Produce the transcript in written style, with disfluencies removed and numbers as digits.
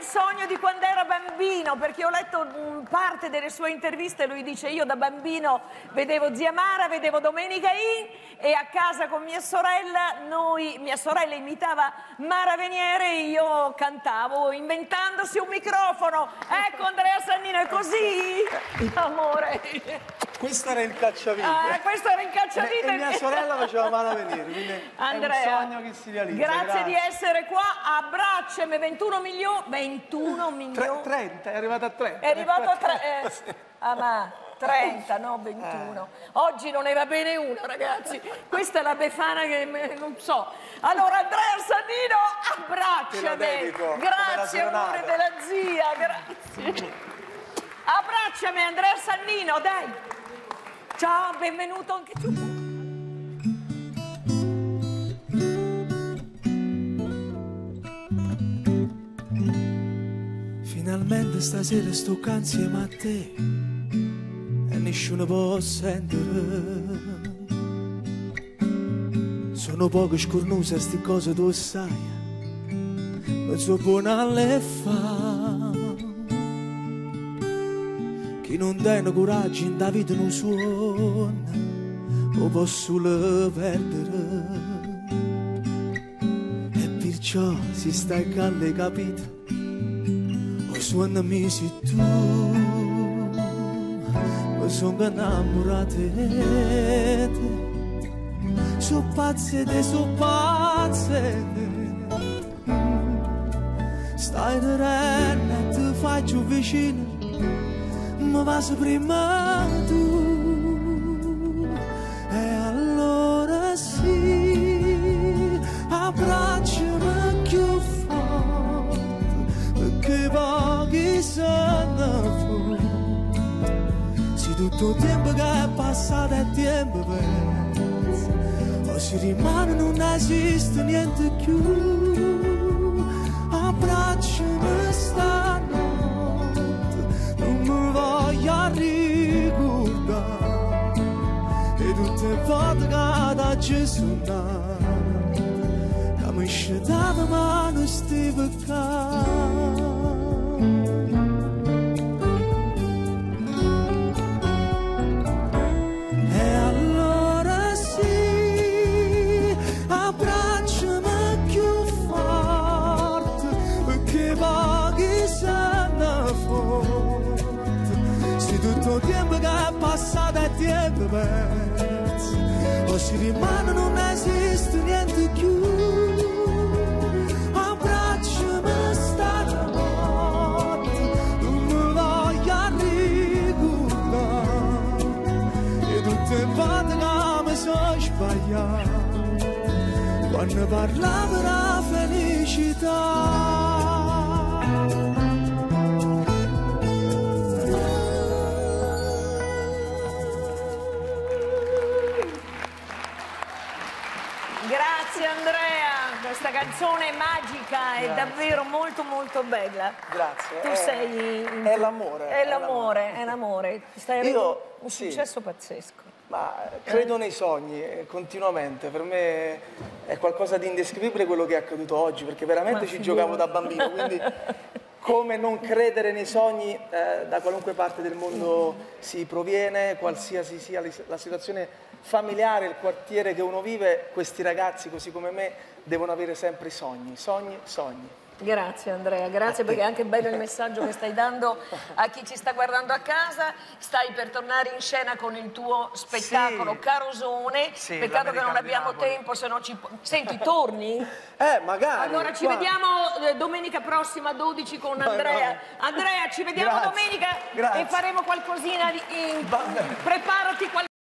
sogno di quando era bambino, perché ho letto parte delle sue interviste, lui dice: io da bambino vedevo Zia Mara, vedevo Domenica In, e a casa con mia sorella, mia sorella imitava Mara Veniere e io cantavo inventandosi un microfono. Ecco, Andrea Sannino, è così, amore. Questo era il cacciavite. Questo era il cacciavite. E mia sorella faceva Mara Venire, quindi Andrea, è un sogno che si realizza. Grazie di essere qua, abbracciami. 21 milioni, 21 milioni. 30, è arrivato a 30. È arrivato a 30. Ma 30, no 21. Oggi non ne va bene uno, ragazzi. Questa è la Befana che non so. Allora, Andrea Sannino, abbracciami. Grazie, amore della zia, grazie. Abbracciami, Andrea Sannino, dai. Ciao, benvenuto anche tu. Finalmente stasera sto qua insieme a te e nessuno può sentire. Sono poche scornuse sti cose tu sai, ma sono buona alle fa. Chi non tiene coraggio in da vita non suona, lo posso perdere. E perciò si sta calle capito, o suonami se tu, ma sono innamorato di te. Sono pazze te, sono pazze te. Stai terrena, ti faccio vicino, ma vas prima tu. E allora sì, abbracciami più forte, perché pochi sono fuori. Se tutto il tempo che è passato è tempo perso, o se rimane non esiste niente più. Abbracciami stanotte, non mi voglio ricordare, e tutte le volte che da Gesù che mi scetava ma non sti peccando. E allora sì, abbracciami più forte, perché pochi sono forti. Se tutto il tempo che è passato è tempo perso, o se rimane non esiste niente più. Abbracciami stanotte, non mi voglio ricordare, e tutte le volte che mi sono sbagliato, quando parlavo della felicità. Grazie Andrea, questa canzone è magica, è davvero molto molto bella. Grazie. Tu sei... È l'amore. È l'amore, è l'amore. Stai avendo un successo pazzesco. Ma credo nei sogni, continuamente. Per me è qualcosa di indescrivibile quello che è accaduto oggi, perché veramente ci giocavo da bambino, quindi come non credere nei sogni, da qualunque parte del mondo si proviene, qualsiasi sia la situazione familiare, il quartiere che uno vive, questi ragazzi, così come me, devono avere sempre sogni, sogni, sogni. Grazie Andrea, grazie, perché è anche bello il messaggio che stai dando a chi ci sta guardando a casa. Stai per tornare in scena con il tuo spettacolo, sì. Carosone, sì, peccato che non abbiamo tempo, se no ci... Senti, torni? Magari. Allora ci vediamo domenica prossima 12 con Andrea. No. Andrea, ci vediamo domenica e faremo qualcosina, preparati qualcosa.